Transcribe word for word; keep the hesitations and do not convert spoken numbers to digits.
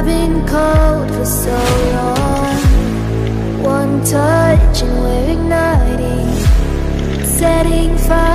been cold for so long. One touch and we're igniting, setting fire.